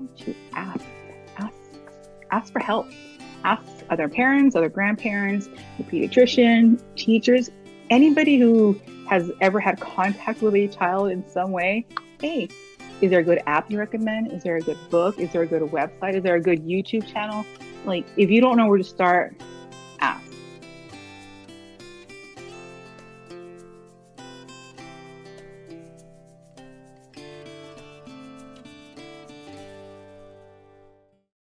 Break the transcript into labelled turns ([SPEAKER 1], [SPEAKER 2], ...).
[SPEAKER 1] to ask, ask for help. Ask other parents, other grandparents, the pediatrician, teachers, anybody who has ever had contact with a child in some way. Hey, is there a good app you recommend? Is there a good book? Is there a good website? Is there a good YouTube channel? Like, if you don't know where to start, ask.